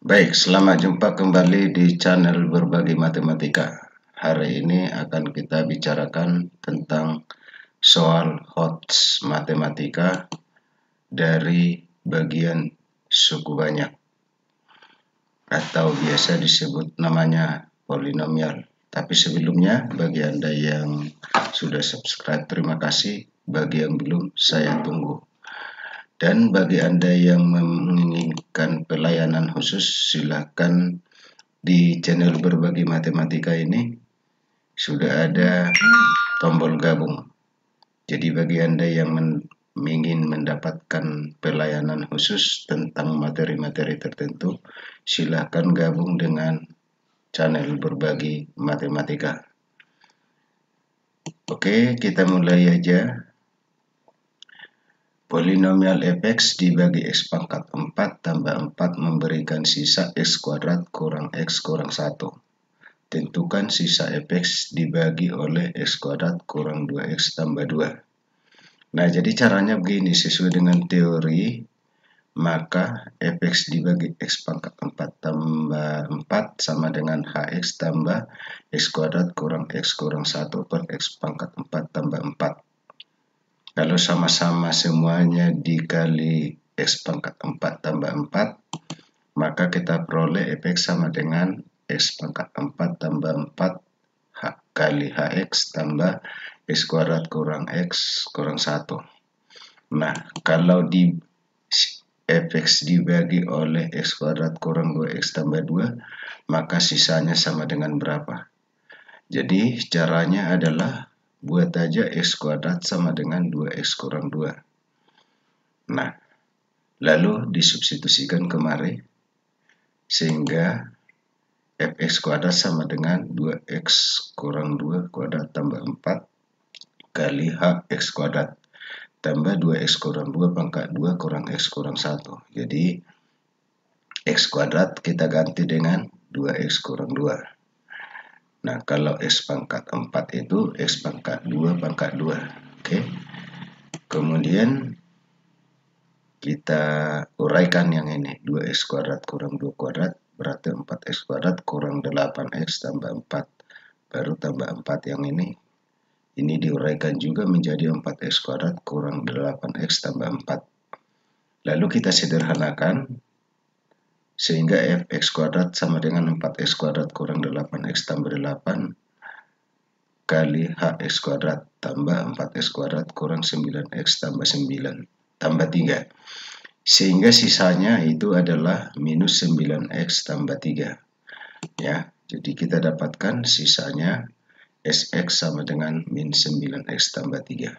Baik, selamat jumpa kembali di channel Berbagi Matematika. Hari ini akan kita bicarakan tentang soal HOTS Matematika dari bagian suku banyak atau biasa disebut namanya polinomial. Tapi sebelumnya, bagi Anda yang sudah subscribe, terima kasih. Bagi yang belum, saya tunggu. Dan bagi Anda yang menginginkan pelayanan khusus, silakan di channel Berbagi Matematika ini sudah ada tombol gabung. Jadi bagi Anda yang ingin mendapatkan pelayanan khusus tentang materi-materi tertentu, silakan gabung dengan channel Berbagi Matematika. Oke, kita mulai aja. Polinomial fx dibagi x pangkat 4 tambah 4 memberikan sisa x kuadrat kurang x kurang 1. Tentukan sisa fx dibagi oleh x kuadrat kurang 2x tambah 2. Nah, jadi caranya begini, sesuai dengan teori, maka fx dibagi x pangkat 4 tambah 4 sama dengan hx tambah x kuadrat kurang x kurang 1 per x pangkat 4 tambah 4. Kalau sama-sama semuanya dikali x pangkat 4 tambah 4, maka kita peroleh fx sama dengan x pangkat 4 tambah 4 kali hx tambah x kuadrat kurang x kurang 1. Nah, kalau di fx dibagi oleh x kuadrat kurang 2x tambah 2, maka sisanya sama dengan berapa? Jadi caranya adalah buat aja x kuadrat sama dengan 2x kurang 2. Nah, lalu disubstitusikan kemari, sehingga fx kuadrat sama dengan 2x kurang 2 kuadrat tambah 4 kali hx kuadrat tambah 2x kurang 2 pangkat 2 kurang x kurang 1. Jadi, x kuadrat kita ganti dengan 2x kurang 2. Nah, kalau x pangkat 4 itu x pangkat 2 pangkat 2. Oke. Kemudian kita uraikan yang ini. 2x kuadrat kurang 2 kuadrat berarti 4x kuadrat kurang 8x tambah 4. Baru tambah 4 yang ini. Ini diuraikan juga menjadi 4x kuadrat kurang 8x tambah 4. Lalu kita sederhanakan, sehingga fx kuadrat sama dengan 4x kuadrat kurang 8x tambah 8 kali hx kuadrat tambah 4x kuadrat kurang 9x tambah 9 tambah 3. Sehingga sisanya itu adalah minus 9x tambah 3. Ya, jadi kita dapatkan sisanya sx sama dengan min 9x tambah 3.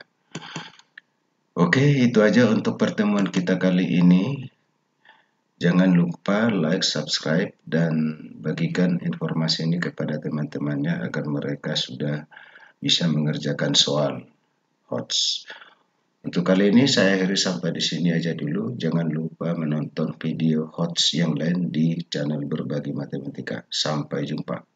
Oke, itu aja untuk pertemuan kita kali ini. Jangan lupa like, subscribe, dan bagikan informasi ini kepada teman-temannya agar mereka sudah bisa mengerjakan soal HOTS. Untuk kali ini saya akhiri sampai di sini aja dulu. Jangan lupa menonton video HOTS yang lain di channel Berbagi Matematika. Sampai jumpa.